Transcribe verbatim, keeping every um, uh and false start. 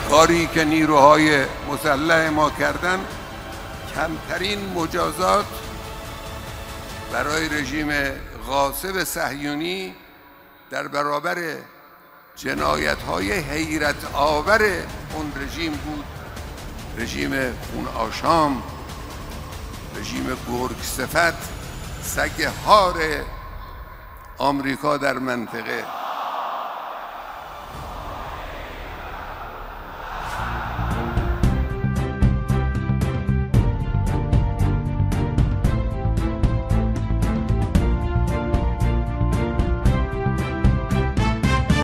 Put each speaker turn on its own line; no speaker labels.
کاری که نیروهای مسلح ما کردن کمترین مجازات برای رژیم غاصب صهیونی در برابر جنایت‌های حیرت آور اون رژیم بود. رژیم خون آشام، رژیم گرگ صفت، سگ هار آمریکا در منطقه.